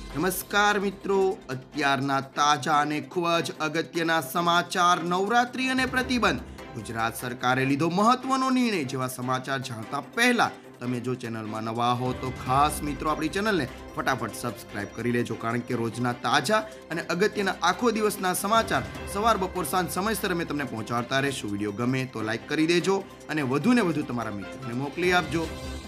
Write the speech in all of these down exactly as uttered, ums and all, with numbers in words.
નમસ્કાર મિત્રો, અત્યારના તાજા અને ખૂબ જ અગત્યના સમાચાર નવરાત્રી અને પ્રતિબંધ. ગુજરાત સરકારે લીધો મહત્વનો નિર્ણય જેવા સમાચાર જાણતા પહેલા તમે જો ચેનલમાં નવા હો તો ખાસ મિત્રો આપણી ચેનલને ફટાફટ સબસ્ક્રાઇબ કરી લેજો, કારણ કે રોજના તાજા અને અગત્યના આખો દિવસના સમાચાર સવાર બપોર સાંજ સમયસર અમે તમને પહોંચાડતા રહીશું. વિડીયો ગમે તો લાઈક કરી દેજો અને વધુને વધુ તમારા મિત્રોને મોકલી આપજો.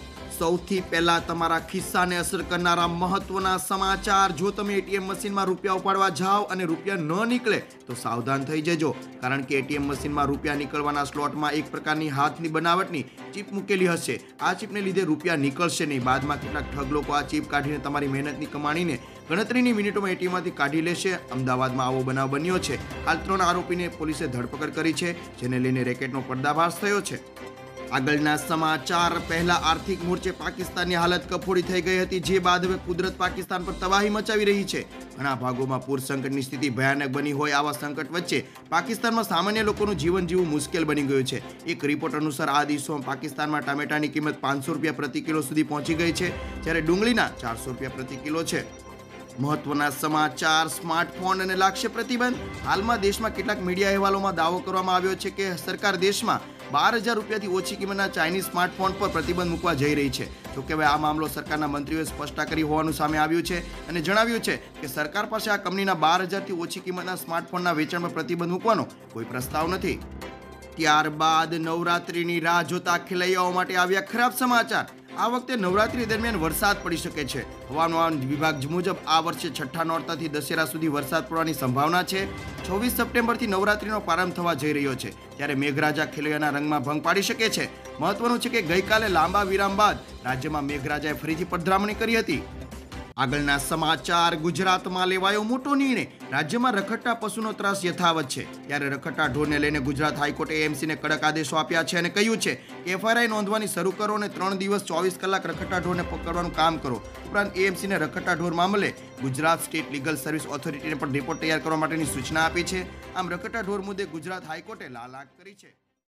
સૌથી પહેલા તમારા ખિસ્સાને અસર કરનારા મહત્વના સમાચાર. જો તમે એટીએમ મશીનમાં રૂપિયા ઉપાડવા જાઓ અને રૂપિયા ન નીકળે તો સાવધાન થઈ જજો, કારણ કે એટીએમ મશીનમાં રૂપિયા નીકળવાના સ્લોટમાં એક પ્રકારની હાથની બનાવટની ચીપ મૂકેલી હશે. આ ચીપને લીધે રૂપિયા નીકળશે નહીં. બાદમાં કેટલાક ઠગ લોકો આ ચીપ કાઢીને તમારી મહેનતની કમાણીને ગણતરીની મિનિટોમાં એટીએમમાંથી કાઢી લેશે. અમદાવાદમાં આવો બનાવ બન્યો છે. હાલ ત્રણ આરોપીને પોલીસે ધરપકડ કરી છે, જેને લઈને રેકેટનો પર્દાફાશ થયો છે. આગળના સમાચાર. પહેલા આર્થિક મોરચે પાકિસ્તાનની હાલત કફોડી થઈ ગઈ હતી, જે બાદ હવે કુદરત પાકિસ્તાન પર તબાહી મચાવી રહી છે. ઘણા ભાગોમાં પૂર સંકટની સ્થિતિ ભયાનક બની હોય. આવા સંકટ વચ્ચે પાકિસ્તાનમાં સામાન્ય લોકોનું જીવન જીવવું મુશ્કેલ બની ગયું છે. એક રિપોર્ટ અનુસાર આ દિવસોમાં પાકિસ્તાનમાં ટામેટાની કિંમત પાંચસો રૂપિયા પ્રતિ કિલો સુધી પહોંચી ગઈ છે, જ્યારે ડુંગળીના ચારસો રૂપિયા પ્રતિ કિલો છે. મહત્વના સમાચાર. સ્માર્ટફોન અને લાગશે પ્રતિબંધ. હાલમાં દેશમાં કેટલાક મીડિયા અહેવાલોમાં દાવો કરવામાં આવ્યો છે કે સરકાર દેશમાં બાર હજાર રૂપિયાથી ઓછી કિંમતના ચાઇનીઝ સ્માર્ટફોન પર પ્રતિબંધ મૂકવા જઈ રહી છે. જોકે હવે આ મામલો સરકારના મંત્રીઓએ સ્પષ્ટતા કરી હોવાનું સામે આવ્યું છે અને જણાવ્યું છે કે સરકાર પાસે આ કંપનીના બાર હજારથી ઓછી કિંમતના સ્માર્ટફોનના વેચાણ પર પ્રતિબંધ મૂકવાનો કોઈ પ્રસ્તાવ નથી. ત્યારબાદ નવરાત્રીની રાહ જોતા ખેલૈયાઓ માટે આવ્યા ખરાબ સમાચાર. આ વખતે નવરાત્રી દરમિયાન વરસાદ પડી શકે છે. હવામાન વિભાગ મુજબ આ વર્ષે છઠ્ઠા નોરતાથી દશેરા સુધી વરસાદ પડવાની સંભાવના છે. છવ્વીસ સપ્ટેમ્બરથી નવરાત્રીનો પ્રારંભ થવા જઈ રહ્યો છે, ત્યારે મેઘરાજા ખેલૈયાના રંગમાં ભંગ પાડી શકે છે. મહત્વનું છે કે ગઈકાલે લાંબા વિરામ બાદ રાજ્યમાં મેઘરાજાએ ફરીથી પધરામણી કરી હતી. આગળના સમાચાર. ગુજરાતમાં લેવાયો મોટો નિર્ણય. રાજ્યમાં રખડતા પશુનો ત્રાસ યથાવત છે, ત્યારે રખડતા ઢોરને લઈને ગુજરાત હાઈકોર્ટે એએમસીને કડક આદેશો આપ્યા છે અને કહ્યું છે કે એફઆઈઆર નોંધવાની શરૂ કરો અને ત્રણ દિવસ ચોવીસ કલાક રખડતા ઢોરને પકડવાનું કામ કરો. ઉપરાંત એએમસીને રખડતા ઢોર મામલે ગુજરાત સ્ટેટ લીગલ સર્વિસ ઓથોરિટીને પણ રિપોર્ટ તૈયાર કરવા માટેની સૂચના આપી છે. આમ રખડતા ઢોર મુદ્દે ગુજરાત હાઈકોર્ટે લાલ આંખ કરી છે.